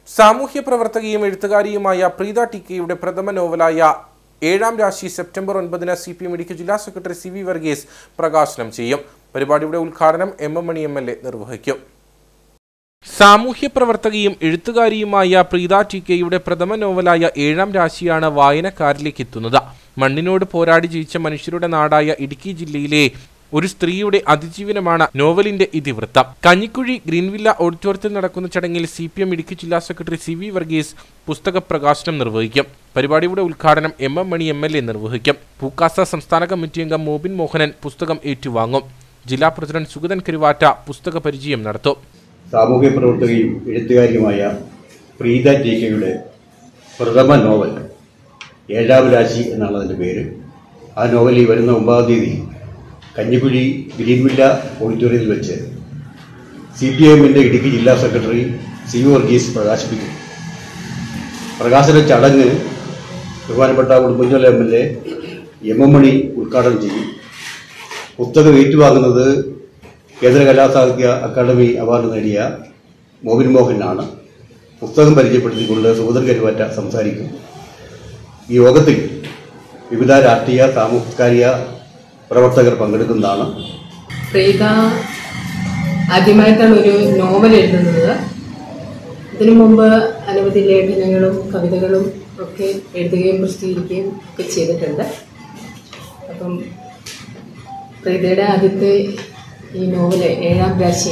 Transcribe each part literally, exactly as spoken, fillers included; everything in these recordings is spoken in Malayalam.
സാമൂഹ്യ പ്രവർത്തകയും എഴുത്തുകാരിയുമായ പ്രീത ടി കെയുടെ പ്രഥമ നോവലായ ഏഴാം രാശി സെപ്റ്റംബർ ഒൻപതിന് സി പി എം ഇടുക്കി ജില്ലാ സെക്രട്ടറി സി വി വർഗീസ് പ്രകാശനം ചെയ്യും. പരിപാടിയുടെ ഉദ്ഘാടനം M M Mani M L A നിർവഹിക്കും. സാമൂഹ്യ പ്രവർത്തകയും എഴുത്തുകാരിയുമായ പ്രീത ടി കെയുടെ പ്രഥമ നോവലായ ഏഴാം രാശിയാണ് വായനക്കാരിലേക്ക് എത്തുന്നത്. മണ്ണിനോട് പോരാടി ജയിച്ച മനുഷ്യരുടെ നാടായ ഇടുക്കി ജില്ലയിലെ ഒരു സ്ത്രീയുടെ അതിജീവനമാണ് നോവലിന്റെ ഇതിവൃത്തം. കഞ്ഞിക്കുഴി ഗ്രീൻവില്ല ഓഡിറ്റോറിയത്തിൽ നടക്കുന്ന ചടങ്ങിൽ സി പി എം ഇടുക്കി ജില്ലാ സെക്രട്ടറി സി വി വർഗീസ് പുസ്തക പ്രകാശനം നിർവഹിക്കും. പരിപാടിയുടെ ഉദ്ഘാടനം M M Mani M L A നിർവഹിക്കും. പൂക്കാസ സംസ്ഥാന കമ്മിറ്റി അംഗം മോബിൻ മോഹനൻ പുസ്തകം ഏറ്റുവാങ്ങും. ജില്ലാ പ്രസിഡന്റ് സുഗതൻ കരുവാറ്റ പുസ്തക പരിചയം നടത്തും. സാമൂഹ്യ പ്രവർത്തകയും എഴുത്തുകാരിയുമായ പ്രീത ടി കെയുടെ പ്രഥമ നോവൽ ഏഴാം രാശി എന്നാണ് അതിൻ്റെ പേര്. ആ നോവൽ ഈ വരുന്ന ഒമ്പതാം തീയതി കഞ്ഞിക്കുഴി ഗ്രീൻവില്ല ഓഡിറ്റോറിയത്തിൽ വെച്ച് സി പി എമ്മിൻ്റെ ഇടുക്കി ജില്ലാ സെക്രട്ടറി സി വർഗീസ് പ്രകാശിപ്പിക്കും. പ്രകാശന ചടങ്ങ് ബഹുമാനപ്പെട്ട Udumbanchola M L A M M Mani ഉദ്ഘാടനം ചെയ്യും. പുസ്തകം ഏറ്റുവാങ്ങുന്നത് കേന്ദ്ര കലാസാഹിത്യ അക്കാദമി അവാർഡ് നേടിയ മോബിൻ മോഹനാണ്. പുസ്തകം പരിചയപ്പെടുത്തിക്കൊണ്ട് സുഗതൻ കരുവാറ്റ സംസാരിക്കും. ഈ യോഗത്തിൽ വിവിധ രാഷ്ട്രീയ സാമൂഹിക പ്രവർത്തകർ പങ്കെടുക്കുന്നതാണ്. പ്രീത ആദ്യമായിട്ടാണ് ഒരു നോവൽ എഴുതുന്നത്. ഇതിനു മുമ്പ് അനവധി ലേഖനങ്ങളും കവിതകളും ഒക്കെ എഴുതുകയും പ്രസിദ്ധീകരിക്കുകയും ഒക്കെ ചെയ്തിട്ടുണ്ട്. അപ്പം പ്രീതയുടെ ആദ്യത്തെ ഈ നോവല് ഏഴാം രാശി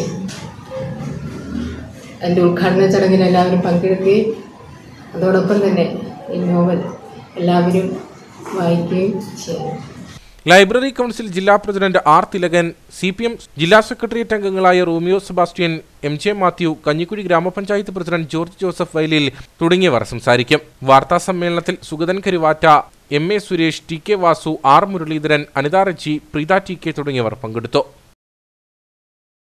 അതിൻ്റെ ഉദ്ഘാടന ചടങ്ങിൽ എല്ലാവരും പങ്കെടുക്കുകയും അതോടൊപ്പം തന്നെ ഈ നോവൽ എല്ലാവരും വായിക്കുകയും ചെയ്യും. ലൈബ്രറി കൗൺസിൽ ജില്ലാ president R Thilakan, C P M ജില്ലാ സെക്രട്ടേറിയറ്റ് അംഗങ്ങളായ റോമിയോ സെബാസ്റ്റ്യൻ, എം ജെ മാത്യു, കഞ്ഞിക്കുഴി ഗ്രാമപഞ്ചായത്ത് പ്രസിഡന്റ് ജോർജ് ജോസഫ് വയലിൽ തുടങ്ങിയവർ സംസാരിക്കും. വാർത്താ സമ്മേളനത്തിൽ Sugathan Karuvatta, M A Suresh, T K Vasu, R Muraleedharan, Anitha Reji, Preetha T K തുടങ്ങിയവർ പങ്കെടുത്തു.